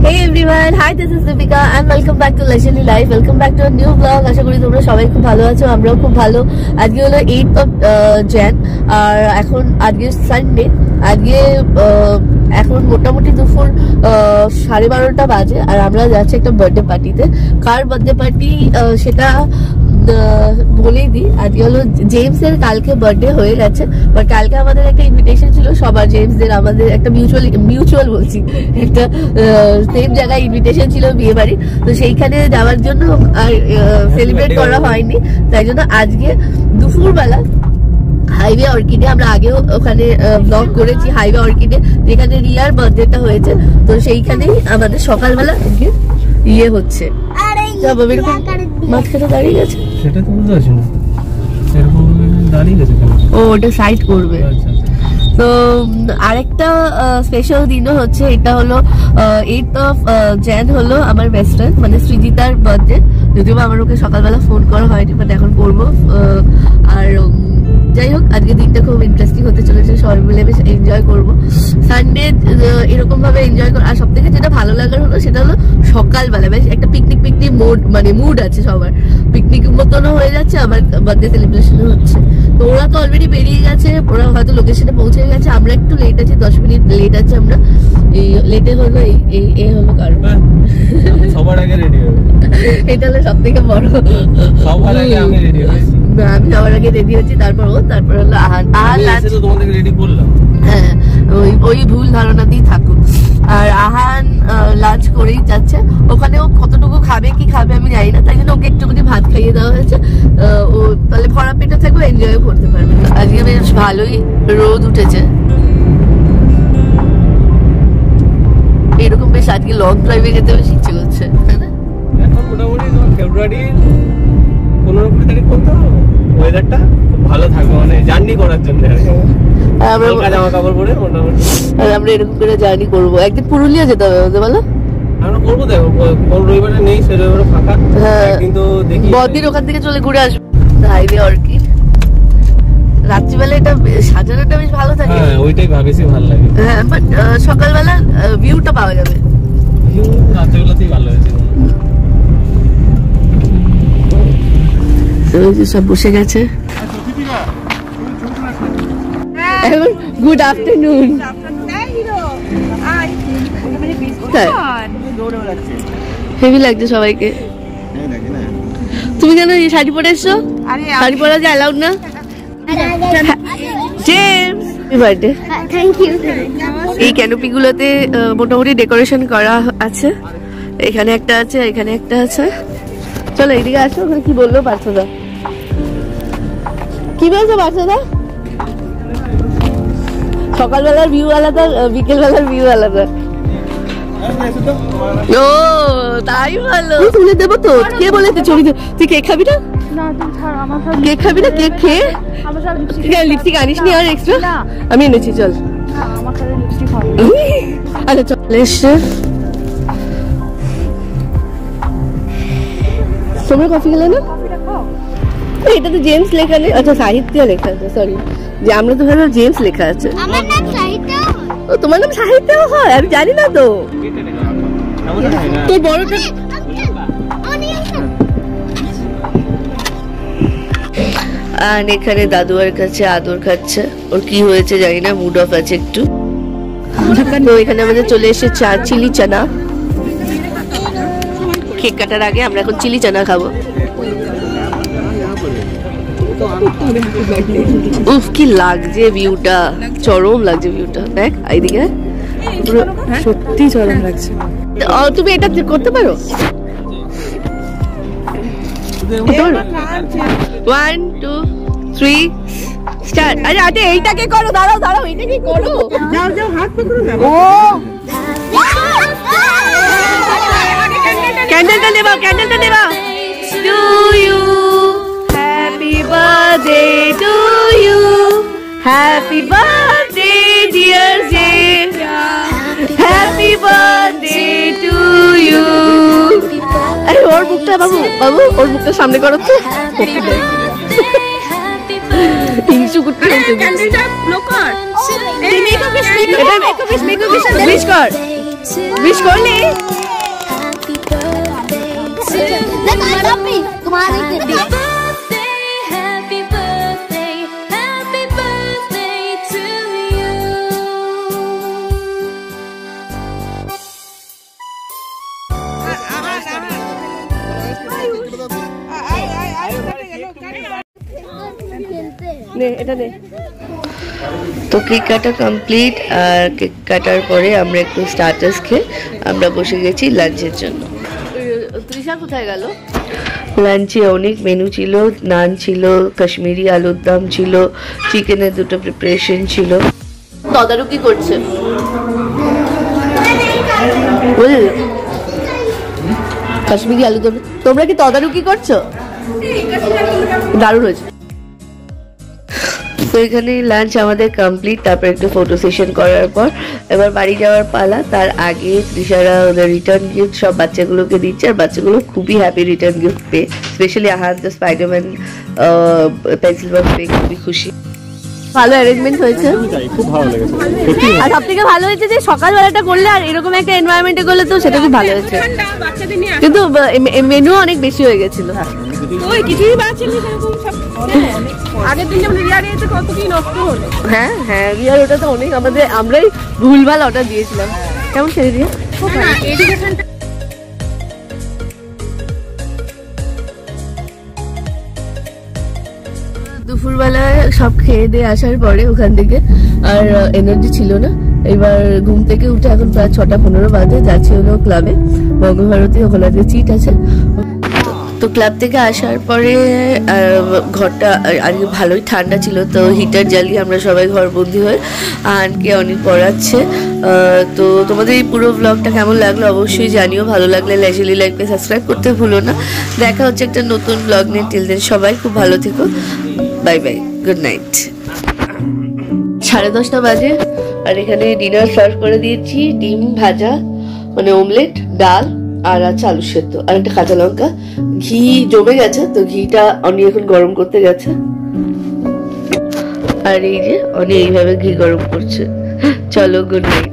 Hey everyone, hi, this is Deepika and welcome back to Leisurely Life. Welcome back to a new vlog. আশা করি তোমরা সবাই খুব ভালো আছো, আমরাও খুব ভালো। আজকে হলো 8th of Jan আর এখন আজকে সানডে। আজকে এখন মোটামুটি দুপুর 12:30 বাজে আর আমরা যাচ্ছি একটা বার্থডে পার্টিতে। কার বার্থডে পার্টি সেটা বলেই দিই। আজকে হলো জেমসের কালকে বার্থডে হয়ে গেছে, বাট কালকে আমাদের একটা ইনভিটেশন ছিল সবার, জেমসদের আমাদের একটা মিউচুয়াল বলছি একটা সেম জায়গায় ইনভিটেশন ছিল বিয়ে বাড়ি, তো সেইখানে যাওয়ার জন্য আর সেলিব্রেট করা হয়নি। তাই জন্য আজকে দুপুরবেলা হাইওয়ে অর্কিডে, আমরা আগেও ওখানে ব্লগ করেছি হাইওয়ে অর্কিডে যেখানে রিয়ার বার্থডেটা হয়েছে, তো সেইখানেই আমাদের সকালবেলা ইয়ে হচ্ছে। মাঝখানে দাঁড়িয়ে গেছে, সেটা তো বুঝতে পারছি না, এরকম দাঁড়িয়ে গেছে কেন? ও ওটা সাইড করবে। তো আরেকটা স্পেশাল দিনও হচ্ছে, এটা হলো 8th of Jan হলো আমার বেস্ট ফ্রেন্ড মানে সৃজিতার বার্থডে। যদিও আমার ওকে সকালবেলা ফোন করা হয়নি, বাট এখন করবো। আর যাই হোক, আজকে দিনটা খুব ইন্টারেস্টিং হতে চলেছে, সবাই মিলে বেশ এনজয় করবো। সানডে এরকম ভাবে এনজয় কর। আর সব থেকে যেটা ভালো লাগার হলো সেটা হলো সকালবেলা বেশ একটা পিকনিক মুড আছে সবার, পিকনিক মতনও হয়ে যাচ্ছে, আমার বার্থডে সেলিব্রেশনও হচ্ছে। তো ওরা তো অলরেডি বেরিয়ে গেছে, ওরা হয়তো লোকেশনে পৌঁছে গেছে, আমরা একটু লেট আছি, 10 মিনিট লেট আছে। আমরা এই লেটে হলো এই হলো কারণ সবার আগে রেডি হবে, এটা হলো সব থেকে বড়। সবার আগে আমি রেডি হয়েছি, আমি সবার আগে রেডি হচ্ছি, তারপর হলো আহান লাঞ্চ। তোমাদেরকে রেডি করলাম, হ্যাঁ ওই ভুল ধারণাতেই থাকুক। আর আহান লাঞ্চ করেই যাচ্ছে, ওখানে ও কতটুকু খাবে কি খাবে আমি জানি না, তাই জন্য ওকে একটুখানি ভাত খাইয়ে দেওয়া হয়েছে। ও তাহলে ভরা পেটে থাকবে, এনজয় করতে পারবে। আজকে বেশ ভালোই রোদ উঠেছে, এরকম বেশ আজকে লং ড্রাইভে যেতে বেশ ইচ্ছে করছে। এখন মোটামুটি ফেব্রুয়ারি 15-20 তারিখ পর্যন্ত ওয়েদারটা খুব ভালো থাকবে, মানে জার্নি করার জন্য। জামা কাপড় পরে মোটামুটি আমরা এরকম করে জার্নি করবো। একদিন পুরুলিয়া যেতে হবে, বুঝতে পারলো? আমরা করবো, দেখো কোন রবিবারে নেই, সে রবিবারে ফাঁকা। হ্যাঁ, কিন্তু দেখি বদির ওখান থেকে চলে ঘুরে আসবো হাইওয়ে অর্কিড। রাত্রিবেলা এটা সাজানোটা বেশ ভালো থাকে। হ্যাঁ, ওইটাই বেশি ভালো লাগে। হ্যাঁ, বাট সকালবেলা ভিউটা পাওয়া যাবে। ভিউ রাত্রিবেলাতেই ভালো হয়েছে। সব বসে গেছে। Good afternoon. হেভি লাগছে সবাইকে। তুমি কেন এই শাড়ি পরে এসছো? শাড়ি পরা যে অ্যালাউড না। James birthday, thank you. এই ক্যানোপি গুলোতে মোটামুটি ডেকোরেশন করা আছে, এখানে একটা আছে, এখানে একটা আছে। চলো এইদিকে আসো। ওখানে কি বললো পার্থদা? কি বলছো পার্থদা? সকালবেলার ভিউ আলাদা, বিকেল বেলার ভিউ আলাদা। ও তাই ভালো, তুলে দেবো তো। কে বলেছে ছবি? তুই কেক খাবি না? কেক খাবি না? কেক খেয়ে লিপস্টিক আনিস নি আর এক্সট্রা? আমি এনেছি, চল। আচ্ছা চলে এসছে। তোমরা কফি খেলে না? এটা তো জেমস লেখা নেই। আচ্ছা সাহিত্য লেখা আছে, সরি। যে আমরা তো ভাবলাম জেমস লেখা আছে। আমার নাম সাহিত্য। ও তোমার নাম সাহিত্য হয়? আমি জানি না তো। তোর বড়টা আর এখানে দাদুয়ার কাছে আদর খাচ্ছে। ওর কি হয়েছে জানি না, মুড অফ আছে একটু। তো এখানে আমাদের চলে এসেছে চিলি চানা। কেক কাটার আগে আমরা এখন চিলি চানা খাবো। উফ কি লাগছে ভিউটা, চরম লাগছে ভিউটা। দেখ এইদিকে, সত্যি চরম লাগছে। তুমি এটা করতে পারো? 1 2 3 স্টার্ট। আরে আরে এইটাকে করো, দাঁড়াও দাঁড়াও, এইটাকে করো। যাও যাও, হাত পকড়ো না। ও ক্যান্ডেলটা দেবা, ক্যান্ডেলটা দেবা। To you, happy birthday to you, happy birthday dear J, happy birthday to you. আরে ওর মুখটা বাবু, বাবু ওর মুখটা সামনে করো তো। তিনশো কুট্টি ক্যান্ডেলটা ব্লো কর। এই মেকআপ স্পিচ, এটা মেকআপ স্পিচ কর। উইশ করলি? তো কেক কাটা কমপ্লিট, আর কেক কাটার পরে আমরা একটু স্টার্টার্স খেয়ে আমরা বসে গেছি লাঞ্চের জন্য। তৃষা কোথায় গেল? লাঞ্চে অনেক মেনু ছিল, নান ছিল, কাশ্মীরি আলুর দম ছিল, চিকেনের দুটো প্রিপারেশন ছিল। তদারকি করছে, বুঝলি? কাশ্মীরি আলুর দম তোমরা কি তদারকি করছো? দারুণ হয়েছে। তো এখানে লাঞ্চ আমাদের কমপ্লিট, তারপর একটু ফটো সেশন করার পর এবার বাড়ি যাওয়ার পালা। তার আগে তৃষারা ওদের রিটার্ন গিফট সব বাচ্চাগুলোকে দিচ্ছে, আর বাচ্চাগুলো খুবই হ্যাপি রিটার্ন গিফট পেয়ে। স্পেশালি আহান তো স্পাইডারম্যান পেন্সিল বক্স পেয়ে খুবই খুশি। ভালো অ্যারেঞ্জমেন্ট হয়েছে, খুব ভালো লেগেছে। আর সব থেকে ভালো হয়েছে যে সকালবেলাটা করলে আর এরকম একটা এনভায়রনমেন্টে করলে, তো সেটা খুব ভালো হয়েছে। কিন্তু মেনু অনেক বেশি হয়ে গেছিল। হ্যাঁ হ্যাঁ, রিয়ার ওটা তো অনেক আমরাই ভুলভাল অর্ডার দিয়েছিলাম। কেমন খেয়ে দিয়ে দুপুরবেলায় সব খেয়ে দিয়ে আসার পরে ওখান থেকে আর এনার্জি ছিল না। এবার ঘুম থেকে উঠে এখন প্রায় 6:15 বাজে, যাচ্ছি হলো ক্লাবে। বঙ্গভারতী ওখানে আজকে চিট আছে। তো ক্লাব থেকে আসার পরে ঘরটা আজকে ভালোই ঠান্ডা ছিল, তো হিটার জ্বালিয়ে আমরা সবাই ঘরবন্দি হয়ে আনকে অনেক পড়াচ্ছে। তো তোমাদের এই পুরো ব্লগটা কেমন লাগলো অবশ্যই জানিও। ভালো লাগলে লেজেলি লাইফকে সাবস্ক্রাইব করতে ভুলো না। দেখা হচ্ছে একটা নতুন ব্লগ নিয়ে। টিল দেন সবাই খুব ভালো থেকো। Bye bye, good night. 10:30 বাজে, আর এখানে ডিনার সার্ভ করে দিয়েছি। ডিম ভাজা মানে অমলেট, ডাল আর আছে আলু সেদ্ধ, আর একটা কাঁচা লঙ্কা। ঘি জমে গেছে, তো ঘিটা অনি এখন গরম করতে গেছে। আর এই যে অনি এইভাবে ঘি গরম করছে। চলো, গুড নাইট।